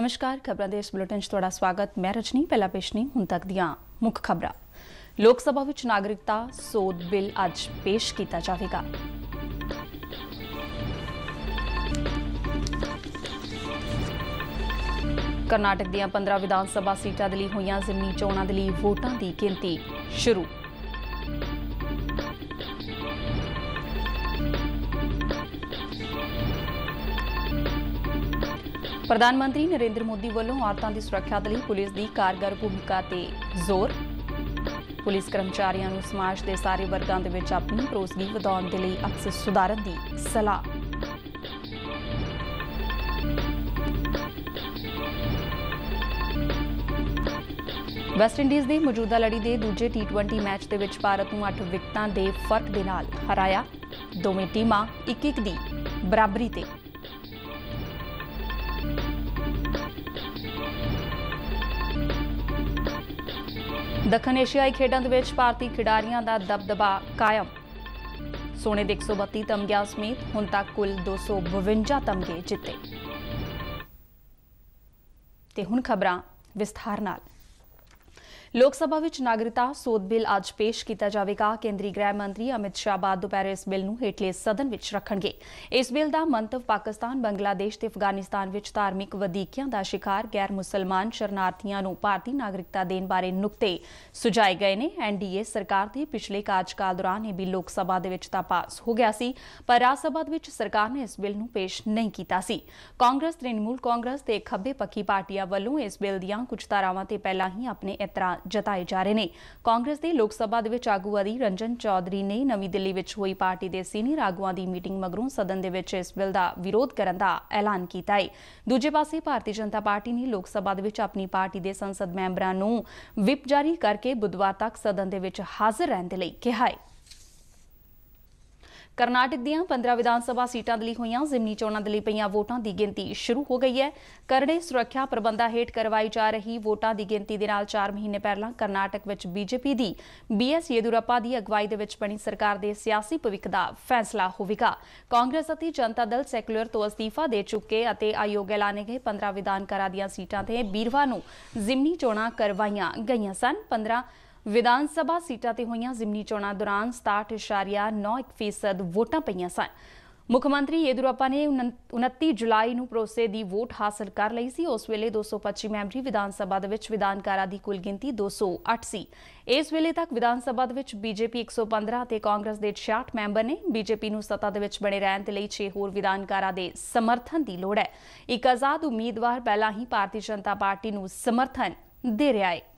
नमस्कार, खबरां दे इस बुलेटिन च तुहाडा स्वागत। मैं रजनी। पहला पेश ने हुण तक दियां मुख खबरां। लोक सभा विच नागरिकता सोध बिल अज पेश किया जाएगा। कर्नाटक दीयां 15 विधान सभा सीटां दे लई होईयां ज़िमनी चोणां दे लई वोटां दी गिनती शुरू। प्रधानमंत्री नरेंद्र मोदी वालों औरतों की सुरक्षा के लिए पुलिस की कारगर भूमिका ते जोर। पुलिस कर्मचारियों को समाज के सारे वर्गों के विच अपनी भरोसगी वधाउण दे लई अक्स सुधारन की सलाह। वेस्टइंडीज़ के मौजूदा लड़ी के दूजे T20 मैच के विच भारत को 8 विकेटां के फर्क के नाल हराया। दोवें टीमां 1-1 की बराबरी ते। दक्षिण एशियाई खेडों के विच भारतीय खिडारियों का दबदबा कायम। सोने के 132 तमगिਆਂ समेत हुण तक कुल 252 तमगे जिते। ते हुण खबरां विस्तार नाल। लोक सभा विच नागरिकता सोध बिल अज पेश किया जाएगा। केंद्रीय गृह मंत्री अमित शाह बाद दोपहर इस बिल नूं हेठले सदन विच रखणगे। इस बिल का मंतव पाकिस्तान, बांग्लादेश ते अफगानिस्तान विच धार्मिक वधीकियां का शिकार गैर मुसलमान शरणार्थियों नूं भारतीय नागरिकता देण बारे नुक्ते सुझाए गए ने। NDA सरकार के पिछले कार्यकाल दौरान यह बिल लोक सभा दे विच तां पास हो गया सी, पर राज सभा विच सरकार ने इस बिल नूं पेश नहीं किया सी। कांग्रेस, तृणमूल कांग्रेस ते खब्बे पक्खी पार्टियां वल्लों इस बिल दीयां कुछ धारावां ते पहलां ही अपने इतरां जताए जा रहे हैं। कांग्रेस के लोक सभा आगू अधीर रंजन चौधरी ने नवी दिल्ली विच होई पार्टी के सीनियर आगुआं की मीटिंग मगरों सदन दे विच इस बिल का विरोध करने का ऐलान किया है। दूजे पासे भारतीय जनता पार्टी ने लोक सभा विच अपनी पार्टी के संसद मैंबरां नूं विप जारी करके बुधवार तक सदन दे विच हाजिर रहने के लिए कहा है। कर्नाटक दीयां 15 विधान सभा सीटां दे लई होईयां ज़िमनी चोणां दे लई पईयां वोटां की गिनती शुरू हो गई है। करड़े सुरक्षा प्रबंधां हेठ करवाई जा रही वोटां की गिनती दे नाल 4 महीने पहलां कर्नाटक विच बीजेपी की BS येदियुरप्पा की अगवाई दे विच बनी सरकार के सियासी भविख का फैसला होवेगा। कांग्रेस अते जनता दल सैकुलर तो अस्तीफा दे चुके अते अयोग ऐलाने गए 15 विधान घरां दीयां सीटां ते बीरवार नूं ज़िमनी चोणां करवाईयां गईयां सन। 15 विधान सभा सीटां ते होईयां ज़िमनी चोणां दौरान 67.91% वोटां पईयां सन। मुख्यमंत्री येदियुरप्पा ने 29 जुलाई नूं भरोसे दी वोट हासिल कर लई सी। उस वेले 225 मैंबरी विधान सभा दे विच विधान घरां दी कुल गिनती 208 सी। इस वेले तक विधान सभा दे विच बीजेपी 115 ते कांग्रेस दे 66 मैंबर ने। बीजेपी नूं सत्ता दे विच बने रहण दे लई 6 होर विधान घरां दे समर्थन की लोड़ है। एक आजाद उम्मीदवार पहलां ही भारतीय जनता पार्टी नूं समर्थन दे रहा है।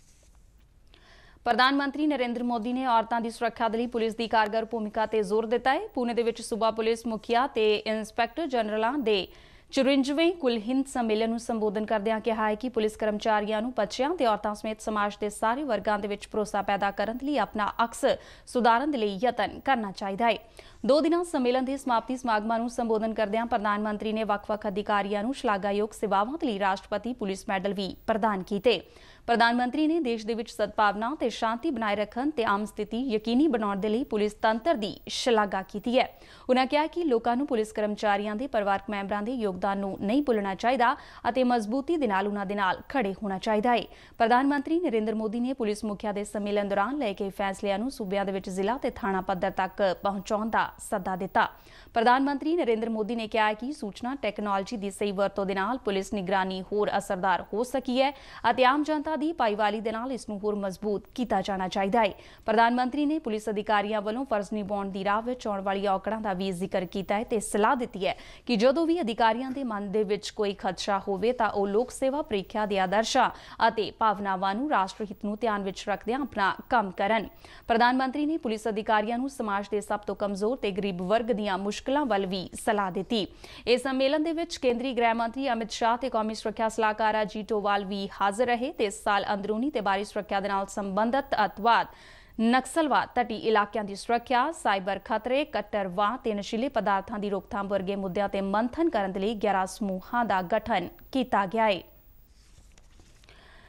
प्रधानमंत्री नरेंद्र मोदी ने औरतों की सुरक्षा के लिए पुलिस की कारगर भूमिका ते जोर दिता है। पुणे दे विच सूबा पुलिस मुखिया ते इंस्पैक्टर जनरलों के 54वें कुल हिंद सम्मेलन में संबोधन करदਿਆਂ कहा है कि पुलिस कर्मचारियों को बच्चों ते औरतों समेत समाज के सारे वर्गों के विच भरोसा पैदा करने के लिए अपना अक्स सुधारन के लिए यतन करना चाहिए है। 2 दिना सम्मेलन के समाप्ति समागमां नूं संबोधन करदਿਆਂ प्रधानमंत्री ने वख-वख अधिकारियों को शलाघायोग सेवावां के लिए राष्ट्रपति पुलिस मैडल भी प्रदान किए। प्रधानमंत्री ने देश दे विच सद्भावना ते शांति बनाए रखन ते आम स्थिति यकीनी बनाउण दे लई पुलिस तंत्र की शलाघा की है। उन्होंने कहा कि लोगों को पुलिस कर्मचारियों के परिवारक मैंबरों के योगदान नूं नहीं भुलना चाहिए और मजबूती दे नाल उन्हां दे नाल खड़े होना चाहिए है। प्रधानमंत्री नरेंद्र मोदी ने पुलिस मुखिया के सम्मेलन दौरान लए गए फैसलिਆਂ नूं सूबिਆਂ दे विच जिला ते थाणा पद्धर तक पहुंचाउण दा सद्दा दिता। प्रधानमंत्री नरेंद्र मोदी ने कहा कि सूचना टैक्नोलॉजी की सही वरतों दे नाल पुलिस निगरानी होर असरदार हो सकी है और आम जनता की भाईवाली दे नाल इसनूं होर मजबूत किया जाना चाहिए है। प्रधानमंत्री ने पुलिस अधिकारियों वालों फर्ज निभाउण दी राह विच आउण वाली औकड़ां दा भी जिक्र किया है ते सलाह दी है कि जदों भी अधिकारियों के मन दे विच कोई खदशा होवे तां ओह लोक सेवा प्रीख्या दे आदर्शां अते भावनावां नूं राष्ट्र हित नूं ध्यान विच रखदिआं अपना काम करन। प्रधानमंत्री ने पुलिस अधिकारियों नूं समाज के सब तो कमजोर ते गरीब वर्ग दीआं मुश्किलां वल भी सलाह दी। इस सम्मेलन दे विच केंद्रीय गृह मंत्री अमित शाह ते कौमी सुरक्षा सलाहकार अजीत डोवाल भी हाजिर रहे ते इस साल अंदरूनी ते बाहरी सुरक्षा दे नाल संबंधित अतवाद, नक्सलवाद, तटी इलाकों की सुरक्षा, साइबर खतरे, कट्टरवाद ते नशीले पदार्थों की रोकथाम वर्गे मुद्दों ते मंथन करने के लिए 11 समूहों का गठन किया गया है।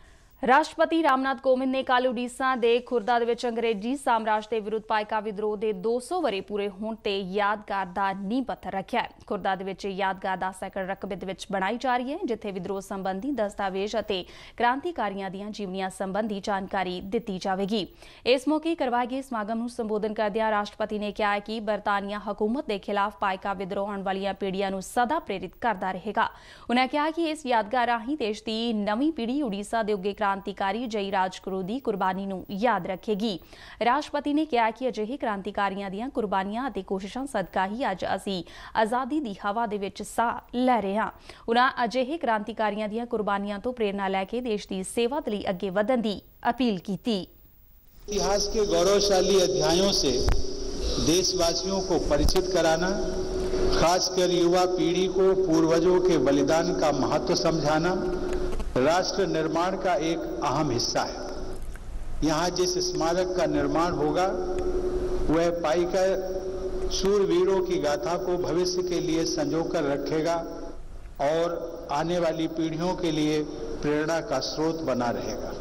ਰਾਸ਼ਟਰਪਤੀ ਰਾਮਨਾਥ ਕੋਵਿੰਦ ਨੇ ਕੱਲ੍ਹ ਉਡੀਸ਼ਾ ਦੇ ਖੁਰਦਾ ਦੇ ਵਿੱਚ ਅੰਗਰੇਜ਼ੀ ਸਾਮਰਾਜ ਦੇ ਵਿਰੁੱਧ ਪਾਇਕਾ ਵਿਦਰੋਹ ਦੇ 200 ਵਰ੍ਹੇ ਪੂਰੇ ਹੋਣ ਤੇ ਯਾਦਗਾਰ ਦਾ ਨੀਂਹ ਪੱਥਰ ਰੱਖਿਆ। ਖੁਰਦਾ ਦੇ ਵਿੱਚ ਯਾਦਗਾਰ 10 ਏਕੜ ਰਕਬੇ ਦੇ ਵਿੱਚ ਬਣਾਈ ਜਾ ਰਹੀ ਹੈ, ਜਿੱਥੇ ਵਿਦਰੋਹ ਸੰਬੰਧੀ ਦਸਤਾਵੇਜ਼ ਅਤੇ ਕ੍ਰਾਂਤੀਕਾਰੀਆਂ ਦੀਆਂ ਜੀਵਨੀਆਂ ਸੰਬੰਧੀ ਜਾਣਕਾਰੀ ਦਿੱਤੀ ਜਾਵੇਗੀ। ਇਸ ਮੌਕੇ ਕਰਵਾਏ ਗਏ ਸਮਾਗਮ ਨੂੰ ਸੰਬੋਧਨ ਕਰਦਿਆਂ ਰਾਸ਼ਟਰਪਤੀ ਨੇ ਕਿਹਾ ਕਿ ਬਰਤਾਨੀਆ ਹਕੂਮਤ ਦੇ ਖਿਲਾਫ ਪਾਇਕਾ ਵਿਦਰੋਹ ਆਉਣ ਵਾਲੀਆਂ ਪੀੜ੍ਹੀਆਂ ਨੂੰ ਸਦਾ ਪ੍ਰੇਰਿਤ ਕਰਦਾ ਰਹੇਗਾ। ਉਨ੍ਹਾਂ ਕਿਹਾ ਕਿ ਇਸ ਯਾਦਗਾਰ ਰਾਹੀਂ ਦੇਸ਼ ਦੀ ਨਵੀਂ ਪੀੜ੍ਹੀ ਉਡੀਸ਼ਾ ਦੇ ਉੱਗੇ ਕ੍ਰਾਂਤੀਕਾਰੀ ਜਈ ਰਾਜਗੁਰੂ ਦੀ ਕੁਰਬਾਨੀ ਨੂੰ ਯਾਦ ਰੱਖੇਗੀ। ਰਾਸ਼ਟਰਪਤੀ ਨੇ ਕਿਹਾ ਕਿ ਅਜਿਹੇ ਕ੍ਰਾਂਤੀਕਾਰੀਆਂ ਦੀਆਂ ਕੁਰਬਾਨੀਆਂ ਅਤੇ ਕੋਸ਼ਿਸ਼ਾਂ ਸਦਕਾ ਹੀ ਅੱਜ ਅਸੀਂ ਆਜ਼ਾਦੀ ਦੀ ਹਵਾ ਦੇ ਵਿੱਚ ਸਾਹ ਲੈ ਰਹੇ ਹਾਂ। ਉਨ੍ਹਾਂ ਅਜਿਹੇ ਕ੍ਰਾਂਤੀਕਾਰੀਆਂ ਦੀਆਂ ਕੁਰਬਾਨੀਆਂ ਤੋਂ ਪ੍ਰੇਰਨਾ ਲੈ ਕੇ ਦੇਸ਼ ਦੀ ਸੇਵਾ ਲਈ ਅੱਗੇ ਵਧਣ ਦੀ अपील की थी। इतिहास के गौरवशाली अध्यायों से देशवासियों को परिचित कराना, खासकर युवा पीढ़ी को पूर्वजों के बलिदान का महत्व समझाना राष्ट्र निर्माण का एक अहम हिस्सा है। यहाँ जिस स्मारक का निर्माण होगा वह पाइका शूरवीरों की गाथा को भविष्य के लिए संजोकर रखेगा और आने वाली पीढ़ियों के लिए प्रेरणा का स्रोत बना रहेगा।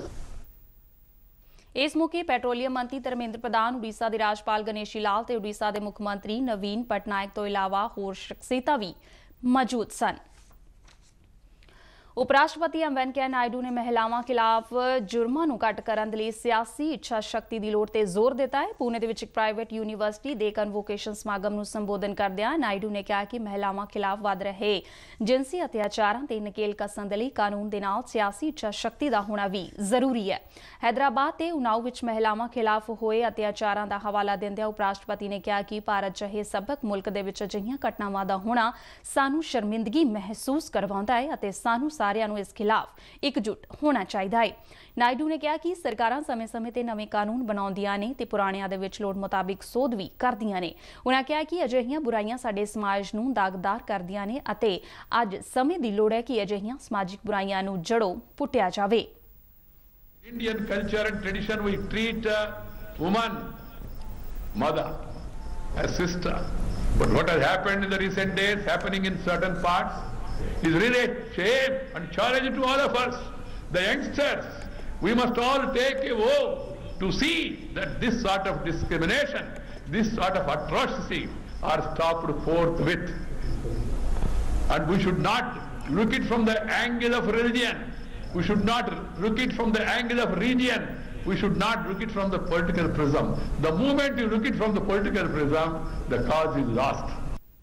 इस मौके पैट्रोलियम मंत्री धर्मेंद्र प्रधान, उड़ीसा के राज्यपाल गणेशी लाल ते उड़ीसा के मुख्यमंत्री नवीन पटनायक तो इलावा होर शख्सियतां भी मौजूद सन। उपराष्ट्रपति एम वैंकैया नायडू ने महिलावां खिलाफ जुर्मां नूं घट करन दे लई सियासी इच्छा शक्ति की लोड़ ते जोर दिता है। पुणे दे विच एक प्राइवेट यूनीवर्सिटी दे कन्वोकेशन समागम नूं संबोधन करदिआं नायडू ने कहा कि महिलावां खिलाफ वध रहे जिनसी अत्याचारां ते नकेल कसन दे लई कानून दे नाल सियासी इच्छा शक्ति दा होना भी जरूरी है। हैदराबाद ते उनाव विच महिलावां खिलाफ होए अत्याचारां दा हवाला दिंदिआं उपराष्ट्रपति ने कहा कि भारत जहे सबक मुल्क दे विच अजिहिआं घटनावां दा होना सानूं शर्मिंदगी महसूस करवाउंदा है अते सानूं सारिਆਂ ਨੂੰ ਇਸ ਖਿਲਾਫ ਇਕਜੁੱਟ ਹੋਣਾ ਚਾਹੀਦਾ ਹੈ। ਨਾਇਡੂ ਨੇ ਕਿਹਾ ਕਿ ਸਰਕਾਰਾਂ ਸਮੇਂ-ਸਮੇਂ ਤੇ ਨਵੇਂ ਕਾਨੂੰਨ ਬਣਾਉਂਦੀਆਂ ਨੇ ਤੇ ਪੁਰਾਣਿਆਂ ਦੇ ਵਿੱਚ ਲੋੜ ਮੁਤਾਬਿਕ ਸੋਧ ਵੀ ਕਰਦੀਆਂ ਨੇ। ਉਹਨਾਂ ਕਿਹਾ ਕਿ ਅਜਿਹੀਆਂ ਬੁਰਾਈਆਂ ਸਾਡੇ ਸਮਾਜ ਨੂੰ ਦਾਗਦਾਰ ਕਰਦੀਆਂ ਨੇ ਅਤੇ ਅੱਜ ਸਮੇਂ ਦੀ ਲੋੜ ਹੈ ਕਿ ਅਜਿਹੀਆਂ ਸਮਾਜਿਕ ਬੁਰਾਈਆਂ ਨੂੰ ਜੜੋਂ ਪੁੱਟਿਆ ਜਾਵੇ। Indian culture and tradition, we treat woman, mother, as sister. But what has happened in the recent days, happening in certain parts, is really a shame and challenge to all of us. The youngsters, we must all take a vow to see that this sort of discrimination, this sort of atrocity are stopped forthwith. And we should not look it from the angle of religion. We should not look it from the angle of region. We should not look it from the political prism. The moment you look it from the political prism, the cause is lost.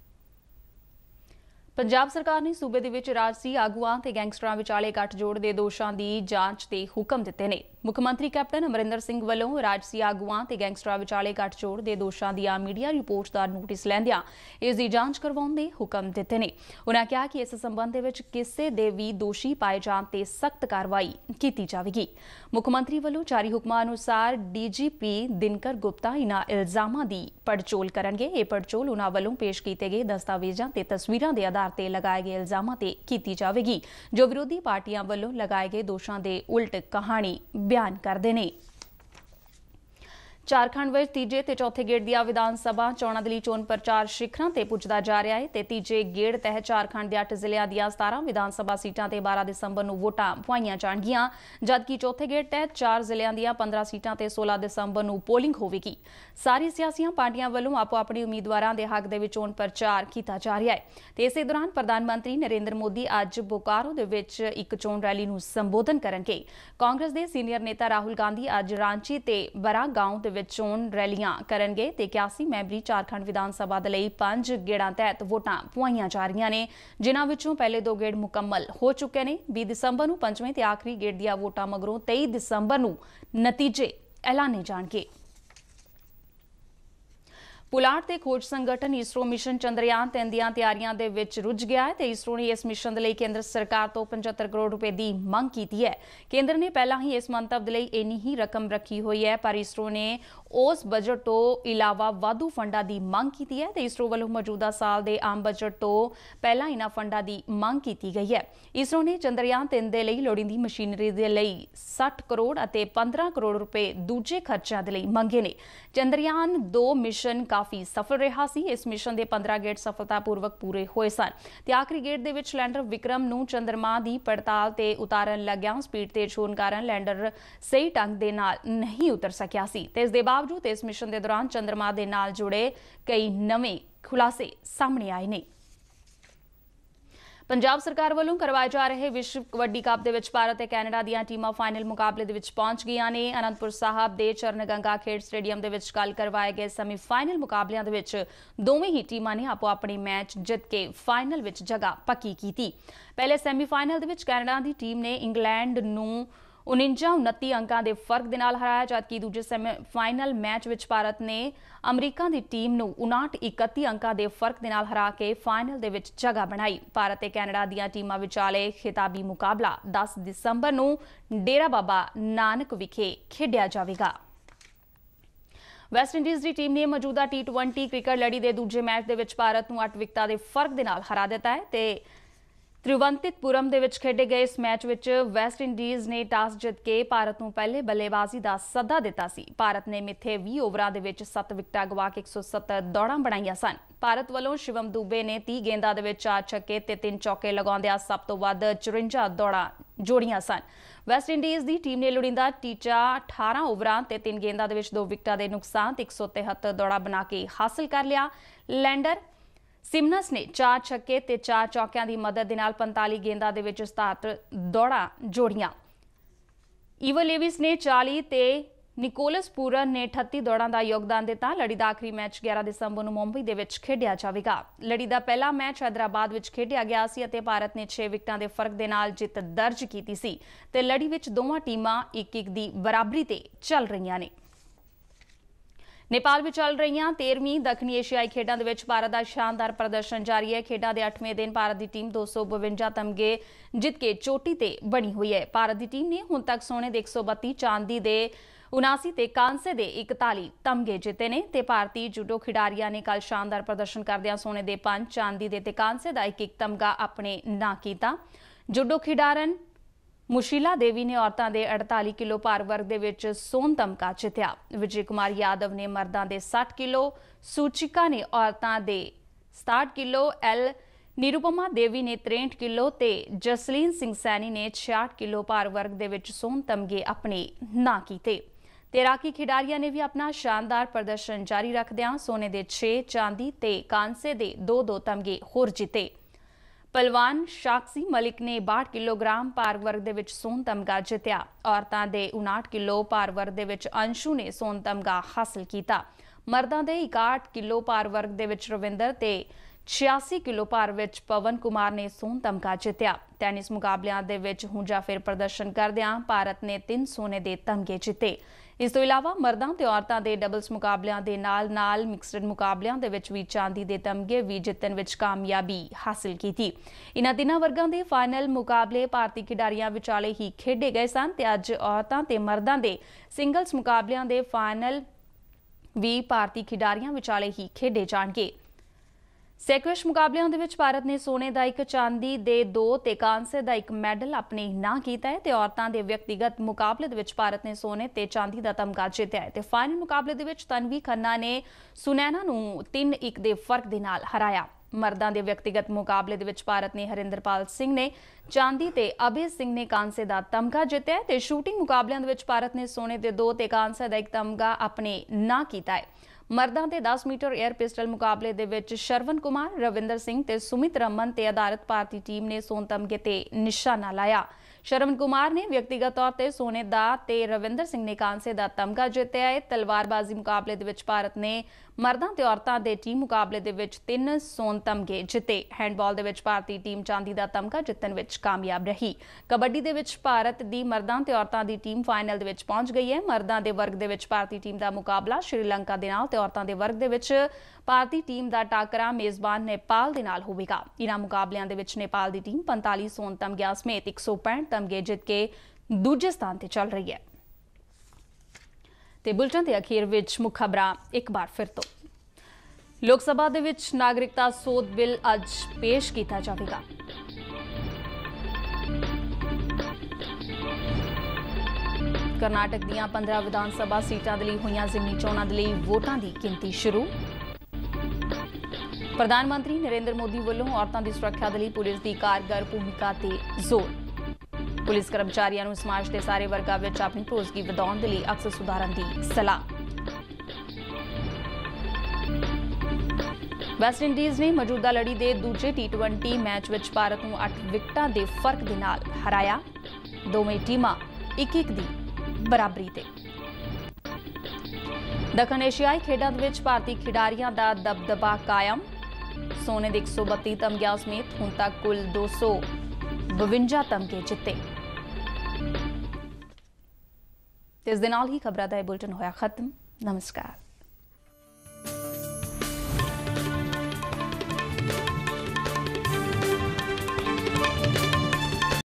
Punjab ਸਰਕਾਰ ਨੇ ਸੂਬੇ ਦੇ ਵਿੱਚ ਰਾਜਸੀ ਆਗੂਆਂ ਤੇ ਗੈਂਗਸਟਰਾਂ ਵਿਚਾਲੇ ਗੱਠਜੋੜ ਦੇ ਦੋਸ਼ਾਂ ਦੀ ਜਾਂਚ ਦੇ ਹੁਕਮ ਦਿੱਤੇ ਨੇ। ਮੁੱਖ ਮੰਤਰੀ ਕੈਪਟਨ ਅਮਰਿੰਦਰ ਸਿੰਘ ਵੱਲੋਂ ਰਾਜਸੀ ਆਗੂਆਂ ਤੇ ਗੈਂਗਸਟਰਾਂ ਵਿਚਾਲੇ ਗੱਠਜੋੜ ਦੇ ਦੋਸ਼ਾਂ ਦੀਆਂ ਮੀਡੀਆ ਰਿਪੋਰਟ ਦਾ ਨੋਟਿਸ ਲੈਂਦਿਆਂ ਇਸ ਦੀ ਜਾਂਚ ਕਰਵਾਉਣ ਦੇ ਹੁਕਮ ਦਿੱਤੇ ਨੇ। ਉਨ੍ਹਾਂ ਕਿਹਾ ਕਿ ਇਸ ਸੰਬੰਧ ਦੇ ਵਿੱਚ ਕਿਸੇ ਦੇ ਵੀ ਦੋਸ਼ੀ ਪਾਏ ਜਾਣ ਤੇ ਸਖਤ ਕਾਰਵਾਈ ਕੀਤੀ ਜਾਵੇਗੀ। ਮੁੱਖ ਮੰਤਰੀ ਵੱਲੋਂ ਜਾਰੀ ਹੁਕਮਾਂ ਅਨੁਸਾਰ ਡੀਜੀਪੀ ਦਿਨਕਰ ਗੁਪਤਾ ਇਨ੍ਹਾਂ ਇਲਜ਼ਾਮਾਂ ਦੀ ਪੜਚੋਲ ਕਰਨਗੇ। ਇਹ ਪੜਚੋਲ ਉਨ੍ਹਾਂ ਵੱਲੋਂ ਪੇਸ਼ ਕੀਤੇ ਗਏ ਦਸਤਾਵੇਜ਼ਾਂ ਤੇ ਤਸਵੀਰਾਂ ਦੇ ਆਧਾਰ ਤੇ लगाए गए इल्जामां ते कीती जावेगी जो विरोधी पार्टियां वालों लगाए गए दोषां दे उल्ट कहानी बयान करदे ने। झारखंड में तीजे ते चौथे गेड़ दी विधान सभा चोणां दे लई चोण प्रचार शिखरां ते पुजदा जा रहा है ते तीजे गेड़ तहत झारखंड दे 8 ਜ਼ਿਲ੍ਹਿਆਂ ਦੀਆਂ 17 विधान सभा सीटां ते 12 ਦਸੰਬਰ ਨੂੰ ਵੋਟਾਂ ਪਾਈਆਂ ਜਾਣਗੀਆਂ ਜਦਕਿ ਚੌਥੇ ਗੇੜ ਤਹਿਤ 4 ਜ਼ਿਲ੍ਹਿਆਂ ਦੀਆਂ 15 ਸੀਟਾਂ ਤੇ 16 ਦਸੰਬਰ ਨੂੰ ਪੋਲਿੰਗ ਹੋਵੇਗੀ। ਸਾਰੀ ਸਿਆਸੀਆਂ ਪਾਰਟੀਆਂ ਵੱਲੋਂ ਆਪੋ ਆਪਣੇ ਉਮੀਦਵਾਰਾਂ ਦੇ ਹੱਕ ਦੇ ਵਿੱਚ ਚੋਣ ਪ੍ਰਚਾਰ ਕੀਤਾ ਜਾ ਰਿਹਾ ਹੈ ਤੇ ਇਸੇ ਦੌਰਾਨ ਪ੍ਰਧਾਨ ਮੰਤਰੀ ਨਰਿੰਦਰ ਮੋਦੀ ਅੱਜ ਬੋਕਾਰੋ ਦੇ ਵਿੱਚ ਇੱਕ ਚੋਣ ਰੈਲੀ ਨੂੰ ਸੰਬੋਧਨ ਕਰਨਗੇ। ਕਾਂਗਰਸ ਦੇ ਸੀਨੀਅਰ ਨੇਤਾ ਰਾਹੁਲ ਗਾਂਧੀ ਅੱਜ ਰਾਂਚੀ ਤੇ ਬਰਾਗਾਉਂ ਦੇ चोण रैलियां करनगे ते 81 मैंबरी झारखंड विधान सभा दे लई 5 गेड़ां तहत वोटां पुआईਆਂ जा रਹੀਆਂ ਨੇ जिन्हां विचों पहले 2 गेड़ मुकम्मल हो चुके ने। 20 दसंबर ਨੂੰ ਪੰਜਵੇਂ ਤੇ ਆਖਰੀ गेड़ ਦੀਆਂ ਵੋਟਾਂ ਮਗਰੋਂ 23 ਦਸੰਬਰ ਨੂੰ ਨਤੀਜੇ ਐਲਾਨੇ ਜਾਣਗੇ। ਪੁਲਾੜ ਤੇ ਖੋਜ ਸੰਗਠਨ ਈਸਰੋ ਮਿਸ਼ਨ ਚੰਦਰਯਾਨ 3 ਦੀਆਂ ਤਿਆਰੀਆਂ ਦੇ ਵਿੱਚ ਰੁੱਝ ਗਿਆ ਹੈ ਤੇ ਈਸਰੋ ਨੇ ਇਸ ਮਿਸ਼ਨ ਦੇ ਲਈ ਕੇਂਦਰ ਸਰਕਾਰ ਤੋਂ 75 ਕਰੋੜ ਰੁਪਏ ਦੀ ਮੰਗ ਕੀਤੀ ਹੈ। ਕੇਂਦਰ ਨੇ ਪਹਿਲਾਂ ਹੀ ਇਸ ਮੰਤਵ ਦੇ ਲਈ ਇੰਨੀ ਹੀ ਰਕਮ ਰੱਖੀ ਹੋਈ ਹੈ ਪਰ ਈਸਰੋ ਨੇ उस बजट तो इलावा वाधू फंडां दी मांग कीती है ते इसरो वालों मौजूदा साल दे आम बजट तो पहला इन्हां फंडां दी मांग कीती गई है। इसरो ने चंद्रयान 3 दे लई लोड़ींदी मशीनरी दे लई 60 करोड़ अते 15 करोड़ रुपए दूजे खर्चिਆਂ ਦੇ ਲਈ ਮੰਗੇ ਨੇ। चंद्रयान 2 मिशन काफ़ी सफल रहा सी। इस मिशन ਦੇ 15 ਗੇੜ सफलतापूर्वक पूरे ਹੋਏ ਸਨ ਤੇ ਆਖਰੀ ਗੇੜ ਦੇ ਵਿੱਚ ਲੈਂਡਰ ਵਿਕਰਮ ਨੂੰ ਚੰਦਰਮਾ ਦੀ ਪੜਤਾਲ ਤੇ ਉਤਾਰਨ ਲੱਗਿਆ ਸਪੀਡ ਤੇਜ਼ ਹੋਣ ਕਾਰਨ ਲੈਂਡਰ ਸਹੀ ਢੰਗ ਦੇ ਨਾਲ ਨਹੀਂ ਉਤਰ ਸਕਿਆ ਸੀ ਤੇ ਇਸ ਦੇ ਬਾਵਜੂਦ ਇਸ ਮਿਸ਼ਨ ਦੇ ਦੌਰਾਨ ਚੰਦਰਮਾ ਦੇ ਨਾਲ ਜੁੜੇ ਕਈ ਨਵੇਂ ਖੁਲਾਸੇ ਸਾਹਮਣੇ ਆਏ ਨੇ। पंजाब सरकार वालों करवाए जा रहे विश्व कबड्डी कप दे विच भारत ते कैनेडा दीआं टीमां फाइनल मुकाबले दे विच पहुंच गईआं ने। आनंदपुर साहब दे चरणगंगा खेड स्टेडियम दे विच कल करवाए गए सेमीफाइनल मुकाबलिਆਂ दे विच दोवें ही टीमां ने आपो अपने मैच जित के फाइनल विच जगह पक्की कीती। पहले सेमीफाइनल दे विच कैनेडा दी टीम ने इंग्लैंड नूं 49-29 अंकां दे फर्क दे नाल हराया जबकि दूजे सेमीफाइनल मैच विच भारत ने अमरीका दी टीम नूं 59-31 अंकां दे फर्क दे नाल हरा के फाइनल दे विच जगह बनाई। भारत ते कैनेडा दीआं टीमां विचाले खिताबी मुकाबला 10 दिसंबर नूं डेरा बाबा नानक विखे खेडिया जावेगा। वैस्ट इंडीज़ की टीम ने मौजूदा T20 क्रिकेट लड़ी के दूजे मैच के भारत को 8 विकटां दे फर्क दे नाल हरा दिता है। तिरुवनंतपुरम दे विच खेडे गए इस मैच विच वैस्ट इंडीज़ ने टॉस जित के भारत को पहले बल्लेबाजी का सद्दा दिता सी। भारत ने मिथे 20 ओवरां दे विच 7 विकटां गवा के 170 दौड़ां बनाईआं सन। भारत वालों शिवम दुबे ने 30 गेंदां दे विच 4 छक्के ते 3 चौके लगाउंदिआं सब तो वध 54 दौड़ां जोड़ियां सन। वैस्ट इंडीज़ की टीम ने लोड़ींदा टीचा 18 ओवरां ते 3 गेंदां दे विच 2 विकटां दे नुकसान ते 173 दौड़ां बना के हासिल कर लिया। लैंडर सिमनस ने 4 छक्के ते 4 चौकियां की मदद दे नाल 45 गेंदां दे विच 77 दौड़ां जोड़ियां। ईवो लेविस ने 40 ते निकोलस पूरन ने 38 दौड़ां का योगदान दिता। लड़ी का आखिरी मैच 11 दिसंबर को मुंबई दे विच खेडिया जावेगा। लड़ी का पहला मैच हैदराबाद विच खेडिया गया सी अते भारत ने 6 विकटां दे फर्क दे नाल जित दर्ज कीती सी ते लड़ी विच दोवां टीमां 1-1 दी बराबरी ते चल रहीआं ने। नेपाल में चल रही 13वीं दक्षिणी एशियाई खेडों के भारत का शानदार प्रदर्शन जारी है। खेडों के 8वें दिन भारत की टीम 252 तमगे जित के चोटी ते बनी हुई है। भारत की टीम ने हुण तक सोने के 132, चांदी के 79 ते कांसे के 41 तमगे जिते ने ते भारतीय जूडो खिडारियों ने कल शानदार प्रदर्शन करदिआं सोने के 5, चांदी के ते कांसे का 1-1 तमगा अपने नां कीता। जूडो खिडारन मुशीला देवी ने औरतों के 48 किलो भार वर्ग के सोन तमगा जितया। विजय कुमार यादव ने मर्दों के 60 किलो, सूचिका ने औरतों के 67 किलो, एल निरुपमा देवी ने 63 किलो ते जसलीन सिंह सैनी ने 66 किलो भार वर्ग के सोन तमगे अपने नां कीते। तैराकी खिडारियों ने भी अपना शानदार प्रदर्शन जारी रखदिआं सोने के 6, चांदी ते कांसे के 2-2 तमगे होर जिते। पहलवान साक्षी मलिक ने 62 किलोग्राम भार वर्ग के सोन तमगा जितया। औरतों के 59 किलो भार वर्ग के अंशु ने सोन तमगा हासिल किया। मर्दों के 61 किलो भार वर्ग के रविंदर ते 86 किलो भार विच पवन कुमार ने सोन तमगा जितया। टैनिस मुकाबलिਆਂ ਦੇ ਵਿੱਚ ਹੁੰਜਾ ਫਿਰ प्रदर्शन करदिआं भारत ने 3 सोने के तमगे जिते। इस तो इलावा मर्दों ते औरतों के डबल्स मुकाबलिਆਂ ਦੇ ਨਾਲ मिक्सड मुकाबलिਆਂ ਦੇ ਵਿੱਚ भी चांदी के तमगे भी जितन विच कामयाबी हासिल की। इन्हां तिन्हां वर्गां ਦੇ फाइनल मुकाबले भारतीय खिडारियों विचाले ही खेडे गए सन ते अज औरतों ते मर्दों के सिंगल्स मुकाबलिਆਂ ਦੇ फाइनल भी भारतीय खिडारियों विचाले ही खेडे जाणगे। सैकविश मुकाबलिਆਂ ਦੇ ਵਿੱਚ भारत ने सोने का 1, चांदी के 2 ते कांसे का 1 मैडल अपने नां कीता है ते औरतों के व्यक्तिगत मुकाबले ਦੇ ਵਿੱਚ भारत ने सोने ते चांदी का तमगा जितया है ते फाइनल मुकाबले ਦੇ ਵਿੱਚ तनवी खन्ना ने सुनैना नूं 3-1 के फर्क दे नाल हराया। मर्दों के व्यक्तिगत मुकाबले ਦੇ ਵਿੱਚ भारत ने हरिंदरपाल सिंह ने चांदी ते अभय सिंह ने कांसे का तमगा जितया ते शूटिंग मुकाबलिਆਂ ਦੇ ਵਿੱਚ भारत ने सोने के 2 ते कांसे का 1 तमगा अपने नां कीता है। मर्दों के 10 मीटर एयर पिस्टल मुकाबले दे विच शरवण कुमार, रविंदर सिंह ते सुमित रमन ते आधारित भारतीय टीम ने सोन तमगे ते निशाना लाया। शरवण कुमार ने व्यक्तिगत तौर पर सोने का ते रविंदर सिंह ने कांसे का तमगा जितया है। तलवारबाजी मुकाबले दे विच भारत ने मर्दों ते औरतों के टीम मुकाबले दे विच 3 सोन तमगे जिते। हैंडबॉल दे विच भारतीय टीम चांदी का तमगा जितन विच कामयाब रही। कबड्डी दे विच भारत की मर्दों ते औरतों की टीम फाइनल दे विच पहुंच गई है। मर्दों के वर्ग दे विच भारतीय टीम का मुकाबला श्रीलंका दे नाल ते औरतों के वर्ग दे विच भारतीय टीम का टाकरा मेजबान नेपाल दे नाल होवेगा। इन्हां मुकाबलिਆਂ दे विच नेपाल की टीम 45 सोन तमगिਆਂ समेत 165 तमगे जित के दूजे स्थान पर चल रही है। ਤੇ ਬੁਲਟਨ ਦੇ ਅਖੀਰ ਵਿੱਚ ਮੁੱਖ ਖਬਰਾਂ ਇੱਕ ਵਾਰ ਫਿਰ ਤੋਂ। ਲੋਕ ਸਭਾ ਦੇ ਵਿੱਚ ਨਾਗਰਿਕਤਾ ਸੋਧ ਬਿੱਲ ਅੱਜ ਪੇਸ਼ ਕੀਤਾ ਜਾਵੇਗਾ। ਕਰਨਾਟਕ ਦੀਆਂ 15 ਵਿਧਾਨ ਸਭਾ ਸੀਟਾਂ ਦੇ ਲਈ ਹੋਈਆਂ ਜ਼ਿਮਨੀ ਚੋਣਾਂ ਦੇ ਲਈ ਵੋਟਾਂ ਦੀ ਗਿਣਤੀ ਸ਼ੁਰੂ। ਪ੍ਰਧਾਨ ਮੰਤਰੀ ਨਰਿੰਦਰ ਮੋਦੀ ਵੱਲੋਂ ਔਰਤਾਂ ਦੀ ਸੁਰੱਖਿਆ ਦੇ ਲਈ ਪੁਲਿਸ ਦੀ ਕਾਰਗਰ ਭੂਮਿਕਾ ਤੇ ਜ਼ੋਰ। ਪੁਲਿਸ ਕਰਮਚਾਰੀਆਂ ਨੂੰ ਸਮਾਜ ਦੇ ਸਾਰੇ ਵਰਗਾਂ ਵਿੱਚ ਆਪਣੀ ਭਰੋਸਗੀ ਵਧਾਉਣ ਦੇ ਲਈ ਅਕਸਰ ਸੁਧਾਰਨ ਦੀ ਸਲਾਹ। ਵੈਸਟ ਇੰਡੀਜ਼ ਨੇ ਮੌਜੂਦਾ ਲੜੀ ਦੇ ਦੂਜੇ T20 ਮੈਚ ਵਿੱਚ ਭਾਰਤ ਨੂੰ 8 ਵਿਕਟਾਂ ਦੇ ਫਰਕ ਦੇ ਨਾਲ ਹਰਾਇਆ। ਦੋਵੇਂ ਟੀਮਾਂ 1-1 ਦੀ ਬਰਾਬਰੀ ਤੇ। ਦੱਖਣ ਏਸ਼ੀਆਈ ਖੇਡਾਂ ਦੇ ਵਿੱਚ ਭਾਰਤੀ ਖਿਡਾਰੀਆਂ ਦਾ ਦਬਦਬਾ ਕਾਇਮ। ਸੋਨੇ ਦੇ 132 ਤਮਗਿਆਂ ਸਮੇਤ ਹੁਣ ਤੱਕ ਕੁੱਲ 252 ਤਮਗੇ ਜਿੱਤੇ। ਇਸ ਦੇ ਨਾਲ ਹੀ ਖਬਰਾਂ ਦਾ ਇਹ ਬੁਲਟਨ ਹੋਇਆ ਖਤਮ। ਨਮਸਕਾਰ।